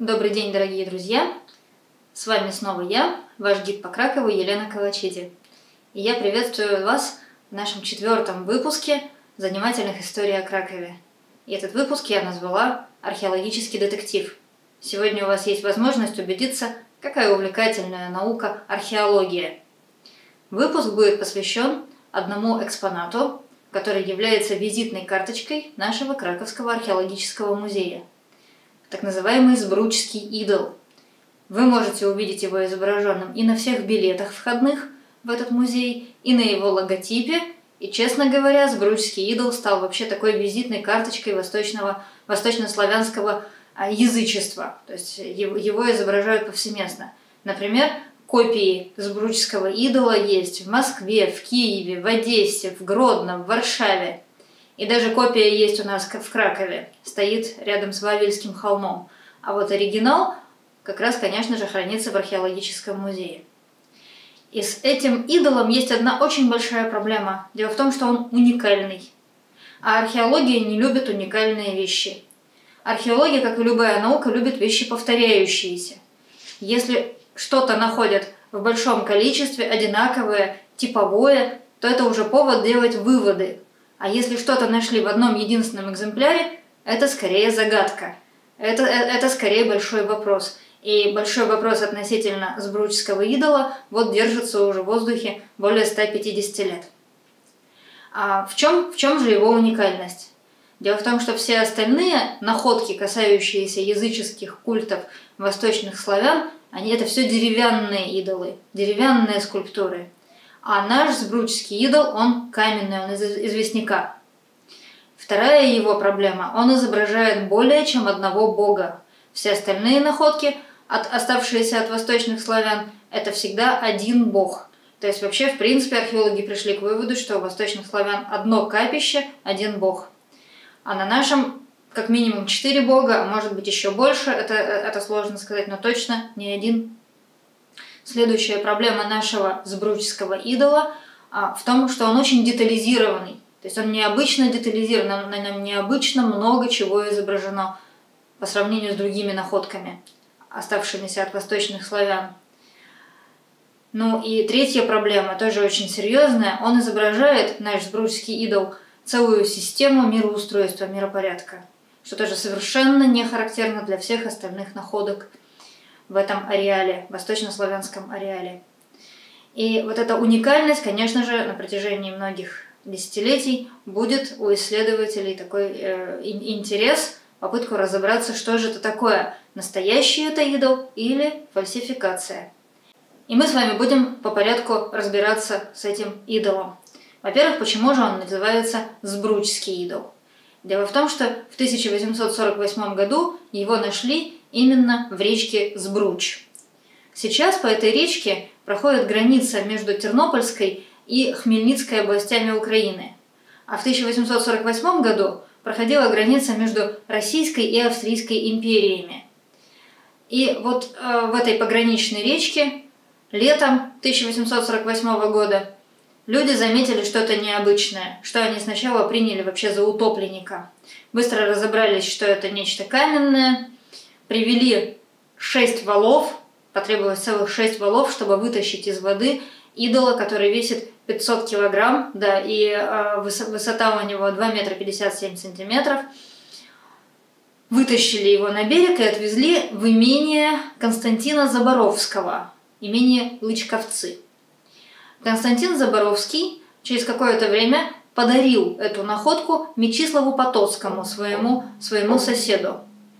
Добрый день, дорогие друзья! С вами снова я, ваш гид по Кракову Елена Калачиди. И я приветствую вас в нашем 4-м выпуске занимательных историй о Кракове. И этот выпуск я назвала «Археологический детектив». Сегодня у вас есть возможность убедиться, какая увлекательная наука археология. Выпуск будет посвящен одному экспонату, который является визитной карточкой нашего Краковского археологического музея. Так называемый Збруджский идол. Вы можете увидеть его изображенным и на всех билетах входных в этот музей, и на его логотипе. И, честно говоря, Збруджский идол стал вообще такой визитной карточкой восточнославянского язычества. То есть его изображают повсеместно. Например, копии Збруджского идола есть в Москве, в Киеве, в Одессе, в Гродно, в Варшаве. И даже копия есть у нас в Кракове, стоит рядом с Вавельским холмом. А вот оригинал как раз, конечно же, хранится в археологическом музее. И с этим идолом есть одна очень большая проблема. Дело в том, что он уникальный. А археология не любит уникальные вещи. Археология, как и любая наука, любит вещи повторяющиеся. Если что-то находят в большом количестве, одинаковое, типовое, то это уже повод делать выводы. А если что-то нашли в одном единственном экземпляре, это скорее загадка. Это скорее большой вопрос. И большой вопрос относительно Збруджского идола вот держится уже в воздухе более 150 лет. А в чем же его уникальность? Дело в том, что все остальные находки, касающиеся языческих культов восточных славян, это все деревянные идолы, деревянные скульптуры. А наш Збруджский идол, он каменный, он из известняка. Вторая его проблема, он изображает более чем одного бога. Все остальные находки, оставшиеся от восточных славян, это всегда один бог. То есть вообще, в принципе, археологи пришли к выводу, что у восточных славян одно капище, один бог. А на нашем как минимум 4 бога, а может быть еще больше, это сложно сказать, но точно не один. Следующая проблема нашего Збруджского идола в том, что он очень детализированный. То есть он необычно детализирован, на нем необычно много чего изображено по сравнению с другими находками, оставшимися от восточных славян. Ну и третья проблема, тоже очень серьезная. Он изображает, наш Збруджский идол, целую систему мироустройства, миропорядка, что тоже совершенно не характерно для всех остальных находок в этом ареале, восточнославянском ареале. И вот эта уникальность, конечно же, на протяжении многих десятилетий будет у исследователей такой интерес, попытку разобраться, что же это такое, настоящий это идол или фальсификация. И мы с вами будем по порядку разбираться с этим идолом. Во-первых, почему же он называется Збруджский идол? Дело в том, что в 1848 году его нашли именно в речке Збрудж. Сейчас по этой речке проходит граница между Тернопольской и Хмельницкой областями Украины. А в 1848 году проходила граница между Российской и Австрийской империями. И вот в этой пограничной речке летом 1848 года люди заметили что-то необычное, что они сначала приняли вообще за утопленника. Быстро разобрались, что это нечто каменное, привели 6 валов, потребовалось целых 6 валов, чтобы вытащить из воды идола, который весит 500 килограмм, да, и высота у него 2 метра 57 сантиметров. Вытащили его на берег и отвезли в имение Константина Заборовского, имение Лычковцы. Константин Заборовский через какое-то время подарил эту находку Мечиславу Потоцкому, своему соседу.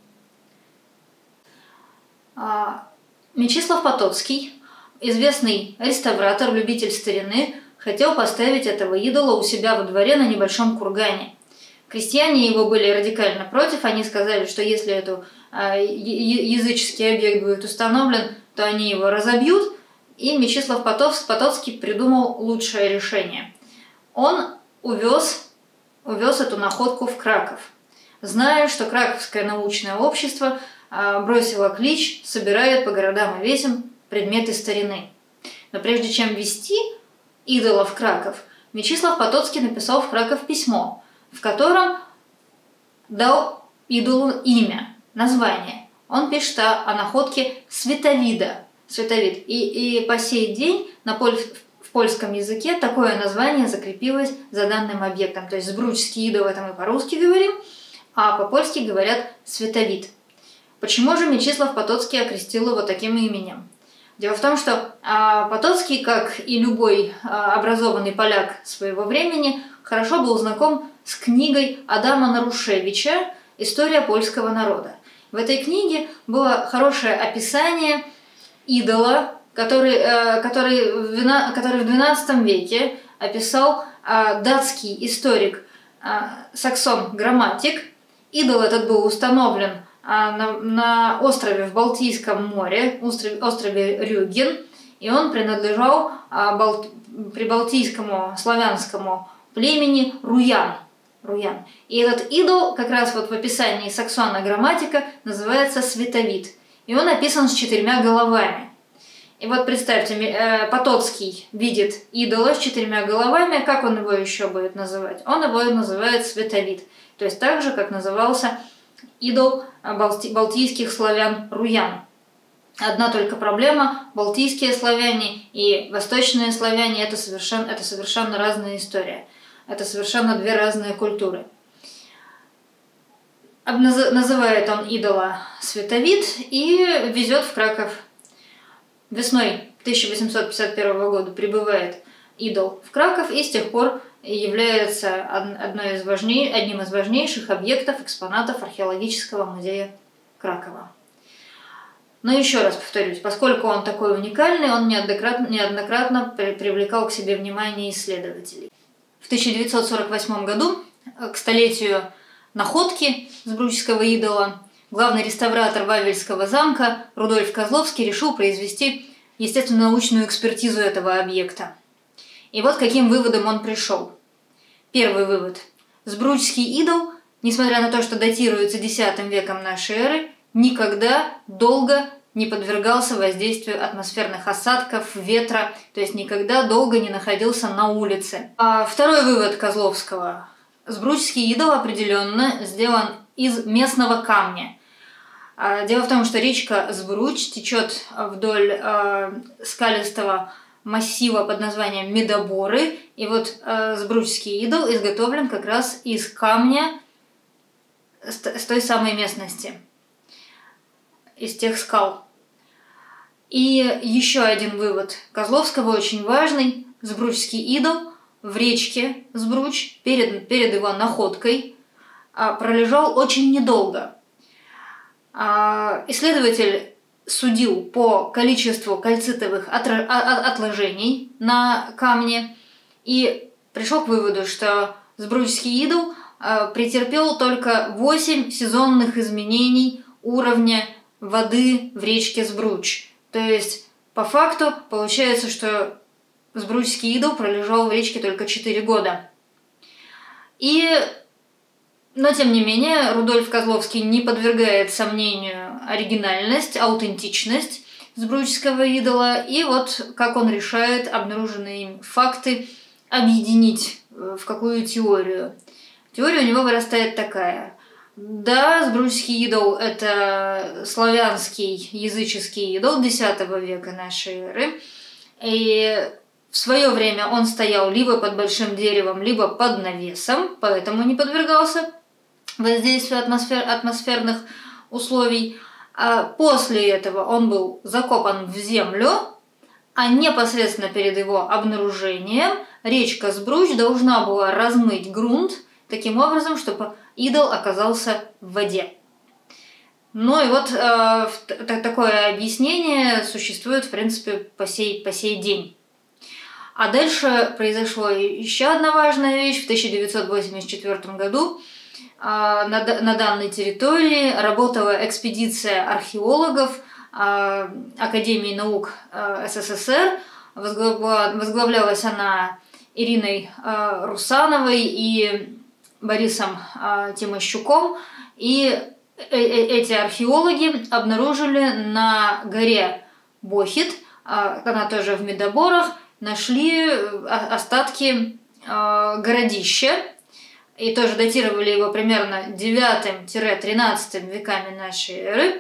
Мечислав Потоцкий, известный реставратор, любитель старины, хотел поставить этого идола у себя во дворе на небольшом кургане. Крестьяне его были радикально против, они сказали, что если этот языческий объект будет установлен, то они его разобьют, и Мечислав Потоцкий придумал лучшее решение. Он увез эту находку в Краков, зная, что Краковское научное общество бросило клич, собирает по городам и весям предметы старины. Но прежде чем везти идола в Краков, Мечислав Потоцкий написал в Краков письмо, в котором дал идолу имя, название. Он пишет о находке световида. Световид. И по сей день в польском языке такое название закрепилось за данным объектом. То есть сбруческий идол — это мы по-русски говорим, а по-польски говорят световид. Почему же Мечислав Потоцкий окрестил его таким именем? Дело в том, что Потоцкий, как и любой образованный поляк своего времени, хорошо был знаком с книгой Адама Нарушевича «История польского народа». В этой книге было хорошее описание идола, который в XII веке описал датский историк Саксон Грамматик. Идол этот был установлен на острове в Балтийском море, острове Рюген, и он принадлежал прибалтийскому славянскому племени Руян. И этот идол как раз вот в описании Саксона Грамматика называется световид, и он описан с 4 головами. И вот представьте, Потоцкий видит идола с 4 головами, как он его еще будет называть? Он его называет световид, то есть так же, как назывался идол балтийских славян Руян. Одна только проблема: балтийские славяне и восточные славяне — это совершенно разная история. Это совершенно 2 разные культуры. Называет он идола световид и везет в Краков. Весной 1851 года прибывает идол в Краков и с тех пор является одним из важнейших объектов, экспонатов археологического музея Кракова. Но еще раз повторюсь, поскольку он такой уникальный, он неоднократно привлекал к себе внимание исследователей. В 1948 году, к столетию находки сбруческого идола, главный реставратор Вавельского замка Рудольф Козловский решил произвести естественно-научную экспертизу этого объекта. И вот к каким выводам он пришел. Первый вывод. Сбруческий идол, несмотря на то, что датируется X веком нашей эры, никогда долго не подвергался воздействию атмосферных осадков, ветра, то есть никогда долго не находился на улице. А второй вывод Козловского. Сбруческий идол определенно сделан из местного камня. Дело в том, что речка Сбруч течет вдоль скалистого массива под названием Медоборы, и вот сбруческий идол изготовлен как раз из камня с той самой местности, из тех скал. И еще один вывод Козловского, очень важный. Сбруческий идол в речке Сбруч перед его находкой пролежал очень недолго. Исследователь судил по количеству кальцитовых отложений на камне и пришел к выводу, что сбруческий идол претерпел только 8 сезонных изменений уровня воды в речке Сбруч. То есть, по факту, получается, что сбруческий идол пролежал в речке только 4 года. Но, тем не менее, Рудольф Козловский не подвергает сомнению оригинальность, аутентичность сбруческого идола, и вот как он решает обнаруженные им факты объединить в какую теорию. Теория у него вырастает такая. Да, сбруческий идол — это славянский языческий идол X века нашей эры, и в свое время он стоял либо под большим деревом, либо под навесом, поэтому не подвергался воздействию атмосферных условий. А после этого он был закопан в землю, а непосредственно перед его обнаружением речка Сбруч должна была размыть грунт таким образом, чтобы идол оказался в воде. Ну и вот такое объяснение существует, в принципе, по сей день. А дальше произошла еще одна важная вещь. В 1984 году на данной территории работала экспедиция археологов Академии наук СССР. Возглавлялась она Ириной Русановой и Борисом Тимощуком. И эти археологи обнаружили на горе Бохит, она тоже в Медоборах, нашли остатки городища, и тоже датировали его примерно 9-13 веками нашей эры.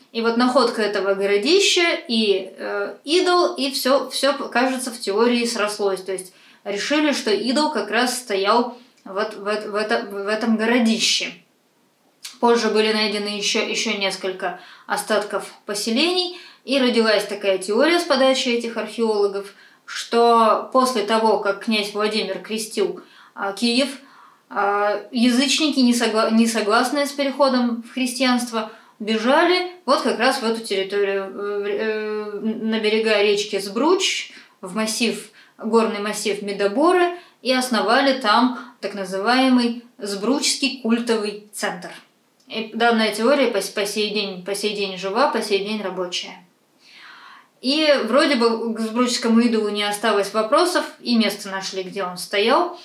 И вот находка этого городища и идол, и все, кажется, в теории срослось. То есть решили, что идол как раз стоял вот в этом городище. Позже были найдены еще несколько остатков поселений, и родилась такая теория с подачи этих археологов, что после того, как князь Владимир крестил Киев, язычники, не согласные с переходом в христианство, бежали вот как раз в эту территорию, на берега речки Збруч, в горный массив Медоборы, и основали там так называемый Збручский культовый центр. И данная теория по сей день жива, по сей день рабочая. И вроде бы к Збручскому идолу не осталось вопросов, и место нашли, где он стоял.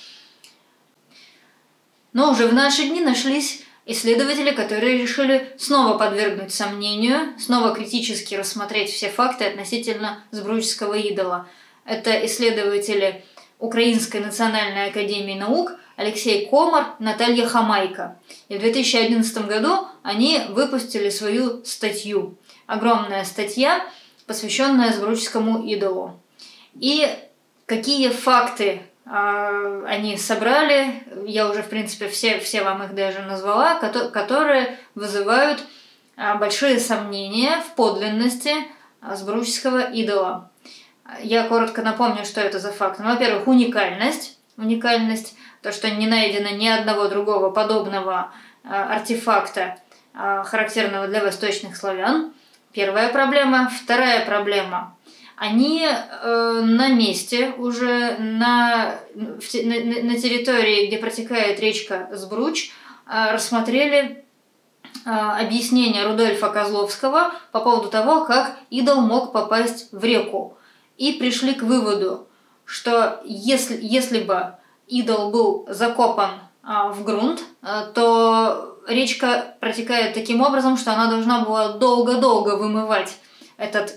Но уже в наши дни нашлись исследователи, которые решили снова подвергнуть сомнению, снова критически рассмотреть все факты относительно Збручского идола. Это исследователи Украинской национальной академии наук Алексей Комар, Наталья Хамайка. И в 2011 году они выпустили свою статью. Огромная статья, посвященная Збручскому идолу. И какие факты они собрали, я уже, в принципе, все вам их даже назвала, которые вызывают большие сомнения в подлинности Збручского идола. Я коротко напомню, что это за факт. Ну, во-первых, уникальность, то, что не найдено ни одного другого подобного артефакта, характерного для восточных славян. Первая проблема. Вторая проблема. Они на месте, уже на территории, где протекает речка Збруч, рассмотрели объяснение Рудольфа Козловского по поводу того, как идол мог попасть в реку. И пришли к выводу, что если бы идол был закопан в грунт, то речка протекает таким образом, что она должна была долго-долго вымывать этот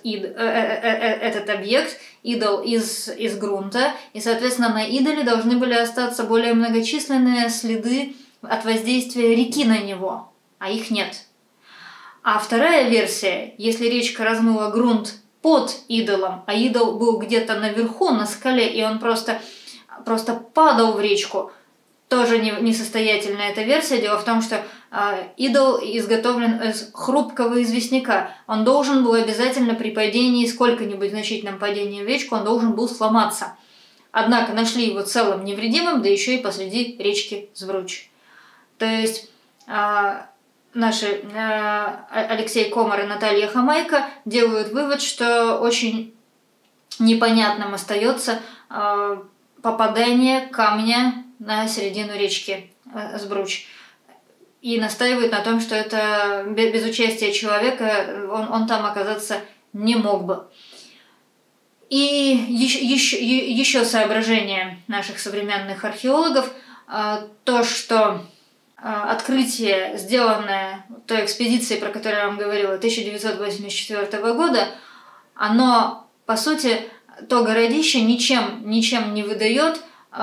объект, идол, из грунта, и, соответственно, на идоле должны были остаться более многочисленные следы от воздействия реки на него, а их нет. А вторая версия, если речка размыла грунт под идолом, а идол был где-то наверху, на скале, и он просто падал в речку, тоже несостоятельная эта версия. Дело в том, что идол изготовлен из хрупкого известняка. Он должен был обязательно при падении, сколько-нибудь значительном падении в речку, он должен был сломаться. Однако нашли его целым невредимым, да еще и посреди речки Збруч. То есть наши Алексей Комар и Наталья Хамайка делают вывод, что очень непонятным остается попадание камня на середину речки Збруч. И настаивает на том, что это без участия человека он там оказаться не мог бы. И еще соображение наших современных археологов, то, что открытие, сделанное той экспедицией, про которую я вам говорила, 1984 года, оно, по сути, то городище ничем не выдает,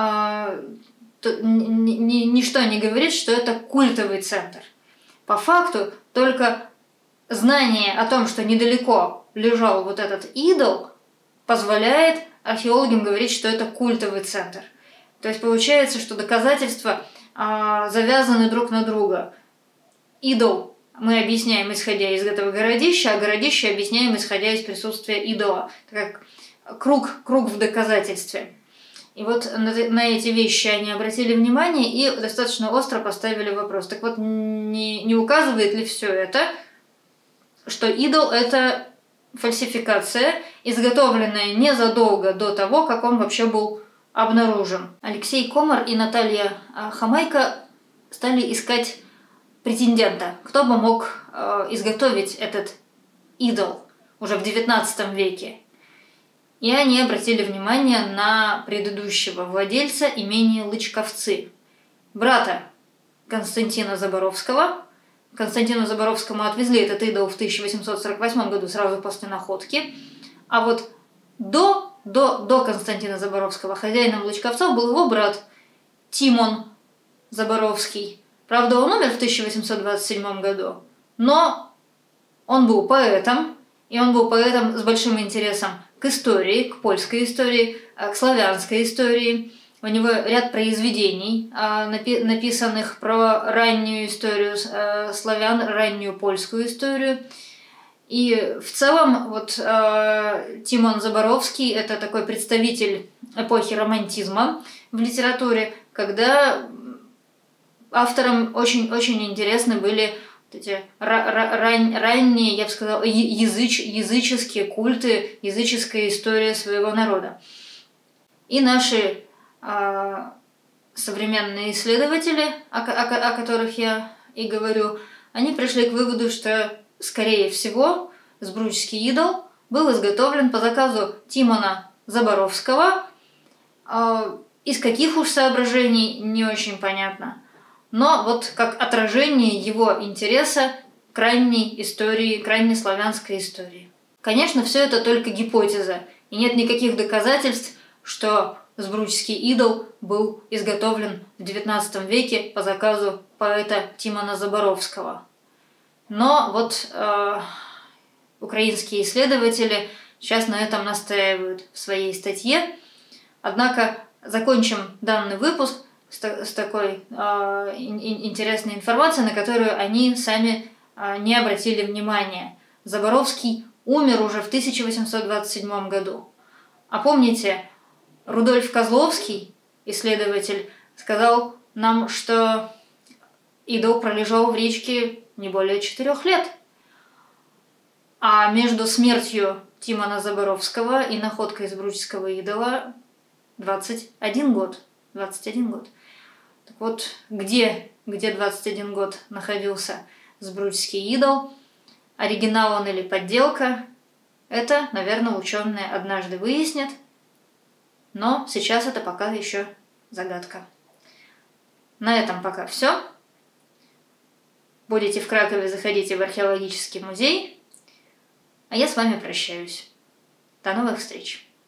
ничто не говорит, что это культовый центр. По факту, только знание о том, что недалеко лежал вот этот идол, позволяет археологам говорить, что это культовый центр. То есть получается, что доказательства завязаны друг на друга. Идол мы объясняем, исходя из этого городища, а городище объясняем, исходя из присутствия идола. Это как круг в доказательстве. И вот на эти вещи они обратили внимание и достаточно остро поставили вопрос. Так вот, не указывает ли все это, что идол – это фальсификация, изготовленная незадолго до того, как он вообще был обнаружен? Алексей Комар и Наталья Хамайка стали искать претендента, кто бы мог изготовить этот идол уже в XIX веке. И они обратили внимание на предыдущего владельца имения Лычковцы, брата Константина Заборовского. Константину Заборовскому отвезли этот идол в 1848 году, сразу после находки. А вот до Константина Заборовского хозяином Лычковцов был его брат Тимон Заборовский. Правда, он умер в 1827 году, но Он был поэтом, и он был поэтом с большим интересом к истории, к польской истории, к славянской истории. У него ряд произведений, написанных про раннюю историю славян, раннюю польскую историю. И в целом вот Тимон Заборовский – это такой представитель эпохи романтизма в литературе, когда авторам очень интересны были вот эти ранние, я бы сказала, языческие культы, языческая история своего народа. И наши современные исследователи, о которых я и говорю, они пришли к выводу, что, скорее всего, Збруджский идол был изготовлен по заказу Тимона Заборовского. Из каких уж соображений, не очень понятно. Но вот как отражение его интереса к ранней истории, к раннеславянской истории. Конечно, все это только гипотеза, и нет никаких доказательств, что Збруджский идол был изготовлен в XIX веке по заказу поэта Тимона Заборовского. Но вот украинские исследователи сейчас на этом настаивают в своей статье. Однако закончим данный выпуск с такой интересной информацией, на которую они сами не обратили внимания. Заборовский умер уже в 1827 году. А помните, Рудольф Козловский, исследователь, сказал нам, что идол пролежал в речке не более 4 лет. А между смертью Тимона Заборовского и находкой Збруджского идола 21 год. 21 год. Так вот, где 21 год находился Збруджский идол? Оригинал он или подделка? Это, наверное, ученые однажды выяснят. Но сейчас это пока еще загадка. На этом пока все. Будете в Кракове, заходите в археологический музей. А я с вами прощаюсь. До новых встреч!